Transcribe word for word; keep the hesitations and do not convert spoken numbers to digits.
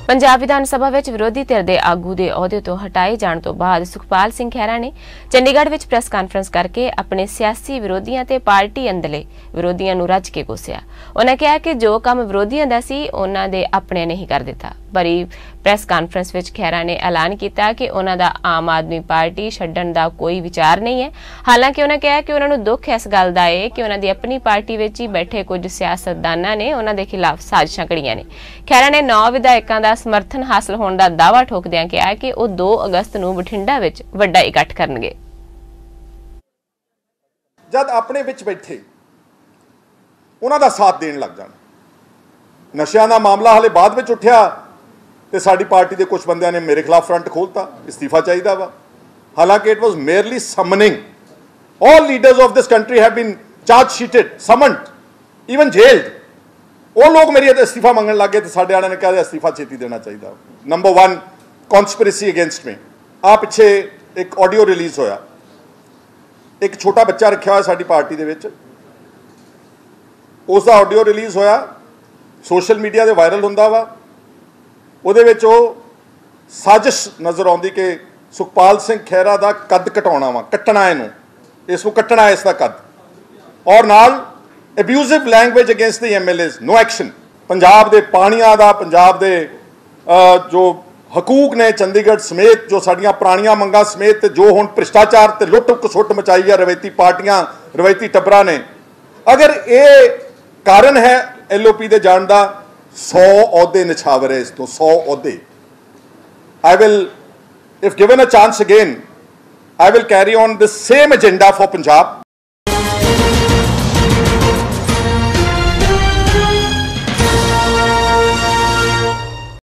पंजाब विधान सभा विच विरोधी धिर दे आगू दे अहुदे तो हटाए जाने तो बाद सुखपाल सिंह खैरा ने चंडीगढ़ विच प्रेस कानफ्रेंस करके अपने सियासी विरोधियों ते पार्टी अंदरले विरोधियों नूं रज के कोसिया। उन्होंने कहा कि जो काम विरोधियों दा सी उन्हां दे अपने नहीं कर दिता। भरी प्रेस कानफ्रेंस विच खैरा ने ऐलान किया कि उन्हां दा आम आदमी पार्टी छड्डण दा कोई विचार नहीं है। हालांकि उन्होंने कहा कि उन्हां नूं दुख इस गल दा है कि उन्हां दी अपनी पार्टी विच ही बैठे कुछ सियासतदानां ने उन्हां दे खिलाफ साजिशां कड़ियां ने। खैरा ने नौ विधायकों का समर्थन हासिल होने का दावा ठोकदियां कहा कि वो दो अगस्त नूं बठिंडा विच वड्डा इकट्ठ करनगे। जद अपने विच बैठे उन्हां दा साथ देण लग जाण, नशियां दा मामला हले बाद विच उठिया तो साडी पार्टी के कुछ बंदियां ने मेरे खिलाफ फ्रंट खोलता, इस्तीफा चाहिए वा। हालांकि it was merely summoning. All leaders of this country have been charge sheeted, summoned, even jailed. वो लोग मेरी इस्तीफा मंगन लग गए तो साढ़े वाले ने कहा इस्तीफा छेती देना चाहिए। नंबर वन, कॉन्स्पिरेसी अगेंस्ट में। आ पिछे एक ऑडियो रिलीज होया, एक छोटा बच्चा रखा हुआ साडी पार्टी दे विच, उसका ऑडियो रिलीज होया, सोशल मीडिया ते वायरल हुंदा वा। ਉਹਦੇ ਵਿੱਚ ਉਹ ਸਾਜ਼ਿਸ਼ ਨਜ਼ਰ ਆਉਂਦੀ ਕਿ ਸੁਖਪਾਲ ਸਿੰਘ ਖਹਿਰਾ ਦਾ ਕੱਦ ਘਟਾਉਣਾ ਵਾ, ਕੱਟਣਾ ਇਹਨੂੰ, ਇਸ ਨੂੰ ਕੱਟਣਾ ਇਸ ਦਾ ਕੱਦ, ਔਰ ਨਾਲ ਅਬਿਊਜ਼ਿਵ ਲੈਂਗੁਏਜ ਅਗੇਂਸਟ ਦੀ ਐਮਐਲਏਜ਼, ਨੋ ਐਕਸ਼ਨ। ਪੰਜਾਬ ਦੇ ਪਾਣੀਆਂ ਦਾ, ਪੰਜਾਬ ਦੇ ਜੋ ਹਕੂਕ ਨੇ ਚੰਡੀਗੜ੍ਹ ਸਮੇਤ, ਜੋ ਸਾਡੀਆਂ ਪੁਰਾਣੀਆਂ ਮੰਗਾਂ ਸਮੇਤ, ਤੇ ਜੋ ਹੁਣ ਭ੍ਰਿਸ਼ਟਾਚਾਰ ਤੇ ਲੁੱਟ ਖਸੁੱਟ ਮਚਾਈ ਆ ਰਵਾਇਤੀ ਪਾਰਟੀਆਂ, ਰਵਾਇਤੀ ਟੱਬਰਾਂ ਨੇ, ਅਗਰ ਇਹ ਕਾਰਨ ਹੈ ਐਲਓਪੀ ਦੇ ਜਾਣ ਦਾ, सौ अहुदे निछावर है इस तो सौ अहुदे। I will, if given a chance again, I will carry on the same agenda for Punjab.